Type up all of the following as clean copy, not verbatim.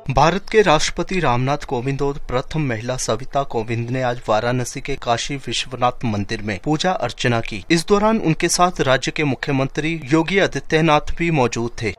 भारत के राष्ट्रपति रामनाथ कोविंद और प्रथम महिला सविता कोविंद ने आज वाराणसी के काशी विश्वनाथ मंदिर में पूजा अर्चना की। इस दौरान उनके साथ राज्य के मुख्यमंत्री योगी आदित्यनाथ भी मौजूद थे।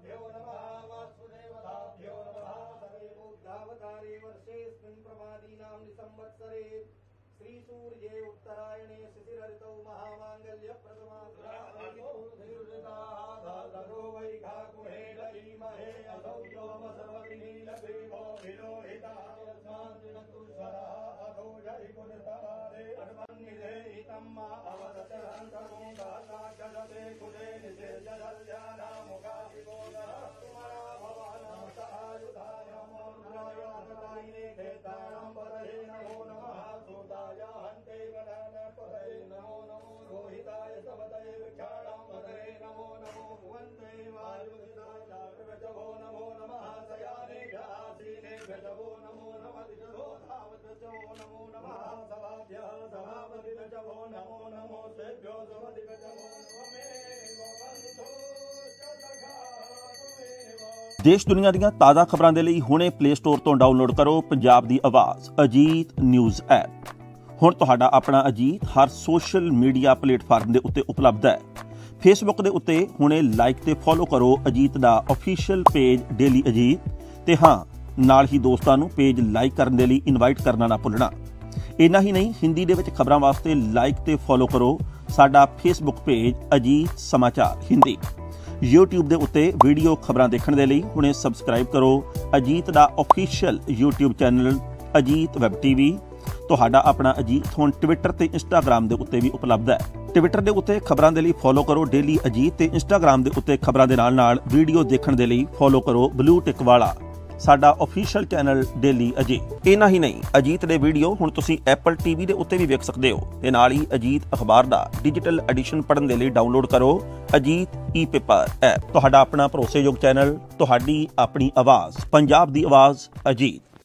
देश दुनिया ਦੀਆਂ ਤਾਜ਼ਾ ਖਬਰਾਂ ਦੇ ਲਈ ਹੁਣੇ ਪਲੇ ਸਟੋਰ ਤੋਂ ਡਾਊਨਲੋਡ ਕਰੋ ਪੰਜਾਬ ਦੀ ਆਵਾਜ਼ ਅਜੀਤ ਨਿਊਜ਼ ਐਪ। ਹੁਣ ਤੁਹਾਡਾ ਆਪਣਾ ਅਜੀਤ ਹਰ ਸੋਸ਼ਲ ਮੀਡੀਆ ਪਲੇਟਫਾਰਮ ਦੇ ਉੱਤੇ ਉਪਲਬਧ ਹੈ। ਫੇਸਬੁੱਕ ਦੇ ਉੱਤੇ ਹੁਣੇ ਲਾਈਕ ਤੇ ਫੋਲੋ ਕਰੋ ਅਜੀਤ ਦਾ ਅਫੀਸ਼ੀਅਲ ਪੇਜ ਡੇਲੀ ਅਜੀਤ ਤੇ ਹਾਂ ਨਾਲ ਹੀ ਦੋਸਤਾਂ ਨੂੰ ਪੇਜ ਲਾਈਕ ਕਰਨ ਦੇ ਲਈ ਇਨਵਾਈਟ ਕਰਨਾ ਨਾ ਭੁੱਲਣਾ। ਇੰਨਾ ਹੀ ਨਹੀਂ ਹਿੰਦੀ ਦੇ ਵਿੱਚ ਖਬਰਾਂ ਵਾਸਤੇ ਲਾਈਕ ਤੇ ਫੋਲੋ ਕਰੋ ਸਾਡਾ ਫੇਸਬੁੱਕ ਪੇਜ ਅਜੀਤ ਸਮਾਚਾਰ ਹਿੰਦੀ। YouTube ਦੇ ਉੱਤੇ ਵੀਡੀਓ ਖਬਰਾਂ ਦੇਖਣ ਦੇ ਲਈ ਹੁਣੇ ਸਬਸਕ੍ਰਾਈਬ ਕਰੋ ਅਜੀਤ ਦਾ official YouTube channel Ajit web TV. ਤੁਹਾਡਾ ਆਪਣਾ ਅਜੀਤ ਹੁਣ ਟਵਿੱਟਰ ਤੇ ਇੰਸਟਾਗ੍ਰਾਮ ਦੇ ਉੱਤੇ ਵੀ ਉਪਲਬਧ ਹੈ। ਟਵਿੱਟਰ ਦੇ ਉੱਤੇ ਖਬਰਾਂ ਦੇ ਲਈ ਫੋਲੋ ਕਰੋ ਡੇਲੀ ਅਜੀਤ ਤੇ ਇੰਸਟਾਗ੍ਰਾਮ ਦੇ ਉੱਤੇ ਖਬਰਾਂ ਦੇ ਨਾਲ ਵੀਡੀਓ ਦੇਖਣ ਦੇ ਲਈ ਫੋਲੋ ਕਰੋ ਬਲੂ ਟਿਕ ਵਾਲਾ ਸਾਡਾ ਅਫੀਸ਼ੀਅਲ ਚੈਨਲ ਡੇਲੀ ਅਜੀਤ। ਇੰਨਾ ਹੀ ਨਹੀਂ ਅਜੀਤ ਦੇ ਵੀਡੀਓ ਹੁਣ ਤੁਸੀਂ ਐਪਲ ਟੀਵੀ ਦੇ ਉੱਤੇ ਵੀ ਵੇਖ ਸਕਦੇ ਹੋ ਤੇ ਨਾਲ ਹੀ ਅਜੀਤ ਅਖਬਾਰ ਦਾ ਡਿਜੀਟਲ ਐਡੀਸ਼ਨ ਪੜ੍ਹਨ ਦੇ ਲਈ ਡਾਊਨਲੋਡ ਕਰੋ ਅਜੀਤ ਈ-ਪੇਪਰ ਐਪ। ਤੁਹਾਡਾ ਆਪਣਾ ਭਰੋਸੇਯੋਗ ਚੈਨਲ, ਤੁਹਾਡੀ ਆਪਣੀ ਆਵਾਜ਼, ਪੰਜਾਬ ਦੀ ਆਵਾਜ਼ ਅਜੀਤ।